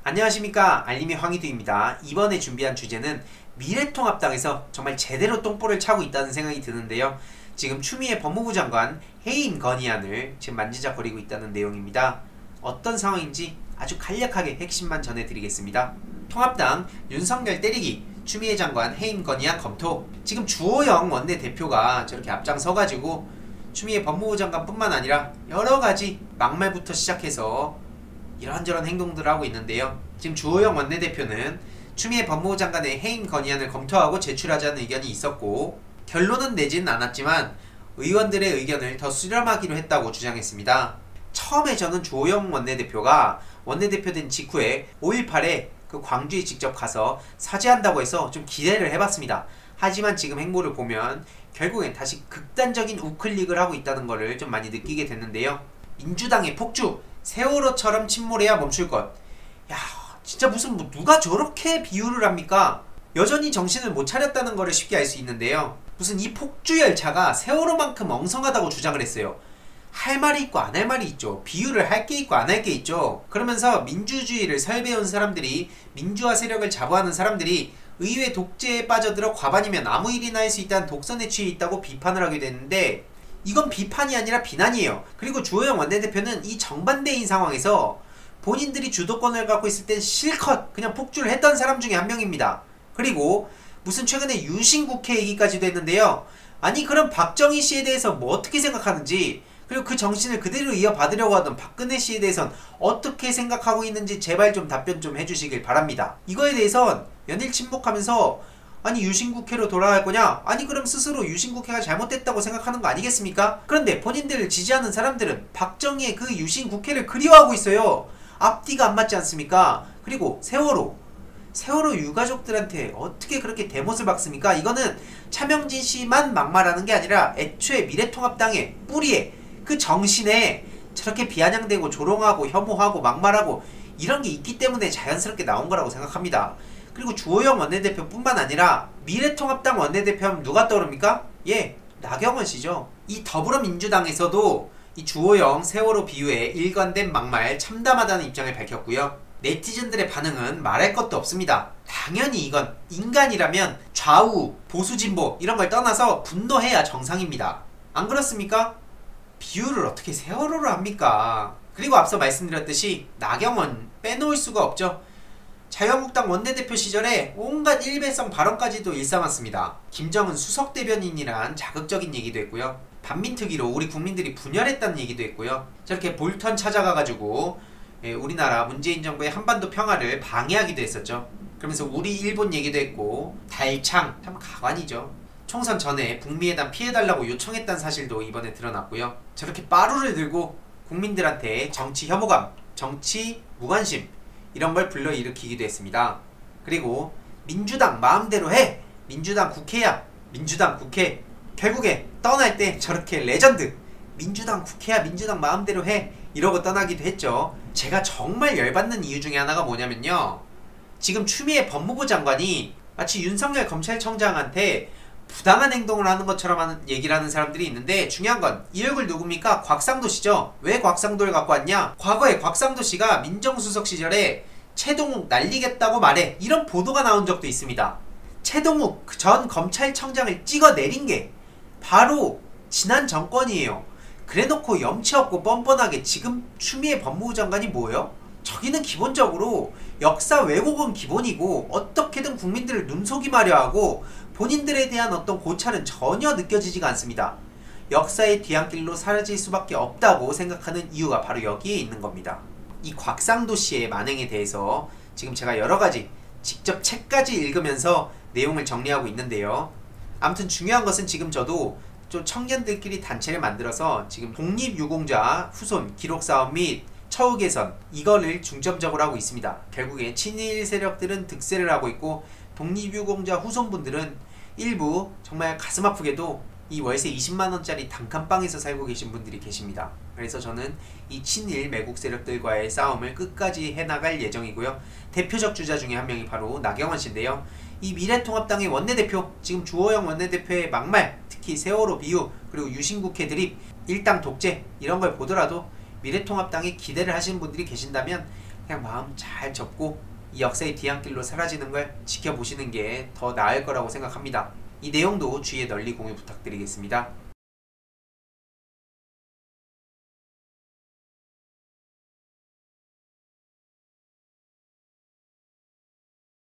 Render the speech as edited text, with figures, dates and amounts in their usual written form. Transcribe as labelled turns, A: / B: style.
A: 안녕하십니까, 알림이 황희두입니다. 이번에 준비한 주제는 미래통합당에서 정말 제대로 똥볼을 차고 있다는 생각이 드는데요. 지금 추미애 법무부 장관 해임 건의안을 지금 만지작거리고 있다는 내용입니다. 어떤 상황인지 아주 간략하게 핵심만 전해드리겠습니다. 통합당 윤석열 때리기, 추미애 장관 해임 건의안 검토. 지금 주호영 원내대표가 저렇게 앞장서가지고 추미애 법무부 장관뿐만 아니라 여러가지 막말부터 시작해서 이런저런 행동들을 하고 있는데요. 지금 주호영 원내대표는 추미애 법무부 장관의 해임 건의안을 검토하고 제출하자는 의견이 있었고, 결론은 내지는 않았지만 의원들의 의견을 더 수렴하기로 했다고 주장했습니다. 처음에 저는 주호영 원내대표가 원내대표 된 직후에 5.18에 그 광주에 직접 가서 사죄한다고 해서 좀 기대를 해봤습니다. 하지만 지금 행보를 보면 결국엔 다시 극단적인 우클릭을 하고 있다는 것을 좀 많이 느끼게 됐는데요. 민주당의 폭주, 세월호처럼 침몰해야 멈출 것. 야, 진짜 무슨 누가 저렇게 비유를 합니까? 여전히 정신을 못 차렸다는 것을 쉽게 알 수 있는데요. 무슨 이 폭주 열차가 세월호만큼 엉성하다고 주장을 했어요. 할 말이 있고 안 할 말이 있죠. 비유를 할 게 있고 안 할 게 있죠. 그러면서 민주주의를 설배운 사람들이, 민주화 세력을 자부하는 사람들이 의회 독재에 빠져들어 과반이면 아무 일이나 할 수 있다는 독선에 취해 있다고 비판을 하게 됐는데, 이건 비판이 아니라 비난이에요. 그리고 주호영 원내대표는 이 정반대인 상황에서 본인들이 주도권을 갖고 있을 땐 실컷 그냥 폭주를 했던 사람 중에 한 명입니다. 그리고 무슨 최근에 유신국회 얘기까지도 했는데요. 아니, 그럼 박정희 씨에 대해서 뭐 어떻게 생각하는지, 그리고 그 정신을 그대로 이어받으려고 하던 박근혜 씨에 대해선 어떻게 생각하고 있는지 제발 좀 답변 좀 해주시길 바랍니다. 이거에 대해선 연일 침묵하면서 아니, 유신국회로 돌아갈 거냐? 아니, 그럼 스스로 유신국회가 잘못됐다고 생각하는 거 아니겠습니까? 그런데 본인들을 지지하는 사람들은 박정희의 그 유신국회를 그리워하고 있어요. 앞뒤가 안 맞지 않습니까? 그리고 세월호 유가족들한테 어떻게 그렇게 대못을 박습니까? 이거는 차명진 씨만 막말하는 게 아니라 애초에 미래통합당의 뿌리에, 그 정신에 저렇게 비아냥대고 조롱하고 혐오하고 막말하고 이런 게 있기 때문에 자연스럽게 나온 거라고 생각합니다. 그리고 주호영 원내대표뿐만 아니라 미래통합당 원내대표 하면 누가 떠오릅니까? 예, 나경원 씨죠. 이 더불어민주당에서도 이 주호영 세월호 비유에 일관된 막말 참담하다는 입장을 밝혔고요. 네티즌들의 반응은 말할 것도 없습니다. 당연히 이건 인간이라면 좌우, 보수, 진보 이런 걸 떠나서 분노해야 정상입니다. 안 그렇습니까? 비유를 어떻게 세월호로 합니까? 그리고 앞서 말씀드렸듯이 나경원 빼놓을 수가 없죠. 자유한국당 원내대표 시절에 온갖 일배성 발언까지도 일삼았습니다. 김정은 수석 대변인이란 자극적인 얘기도 했고요. 반민특위로 우리 국민들이 분열했다는 얘기도 했고요. 저렇게 볼턴 찾아가가지고 우리나라 문재인 정부의 한반도 평화를 방해하기도 했었죠. 그러면서 우리 일본 얘기도 했고, 달창, 참 가관이죠. 총선 전에 북미회담 피해달라고 요청했다는 사실도 이번에 드러났고요. 저렇게 빠루를 들고 국민들한테 정치 혐오감, 정치 무관심 이런 걸 불러일으키기도 했습니다. 그리고 민주당 마음대로 해! 민주당 국회야! 민주당 국회! 결국에 떠날 때 저렇게 레전드! 민주당 국회야! 민주당 마음대로 해! 이러고 떠나기도 했죠. 제가 정말 열받는 이유 중에 하나가 뭐냐면요. 지금 추미애 법무부 장관이 마치 윤석열 검찰청장한테 부당한 행동을 하는 것처럼 얘기를 하는 사람들이 있는데, 중요한 건 이 얼굴 누굽니까? 곽상도 씨죠. 왜 곽상도를 갖고 왔냐? 과거에 곽상도 씨가 민정수석 시절에 최동욱 날리겠다고 말해, 이런 보도가 나온 적도 있습니다. 최동욱 전 검찰청장을 찍어내린 게 바로 지난 정권이에요. 그래놓고 염치없고 뻔뻔하게 지금 추미애 법무부 장관이 뭐예요? 저기는 기본적으로 역사 왜곡은 기본이고 어떻게든 국민들을 눈속임하려 하고 본인들에 대한 어떤 고찰은 전혀 느껴지지가 않습니다. 역사의 뒤안길로 사라질 수밖에 없다고 생각하는 이유가 바로 여기에 있는 겁니다. 이 곽상도 씨의 만행에 대해서 지금 제가 여러가지 직접 책까지 읽으면서 내용을 정리하고 있는데요. 아무튼 중요한 것은 지금 저도 좀 청년들끼리 단체를 만들어서 지금 독립유공자 후손 기록사업 및 처우 개선, 이거를 중점적으로 하고 있습니다. 결국에 친일 세력들은 득세를 하고 있고, 독립유공자 후손분들은 일부 정말 가슴 아프게도 이 월세 20만원짜리 단칸방에서 살고 계신 분들이 계십니다. 그래서 저는 이 친일 매국 세력들과의 싸움을 끝까지 해나갈 예정이고요. 대표적 주자 중에 한 명이 바로 나경원 씨인데요. 이 미래통합당의 원내대표, 지금 주호영 원내대표의 막말, 특히 세월호 비유, 그리고 유신국회 드립, 일당 독재 이런 걸 보더라도 미래통합당에 기대를 하시는 분들이 계신다면 그냥 마음 잘 접고 이 역사의 뒤안길로 사라지는 걸 지켜보시는 게 더 나을 거라고 생각합니다. 이 내용도 주위에 널리 공유 부탁드리겠습니다.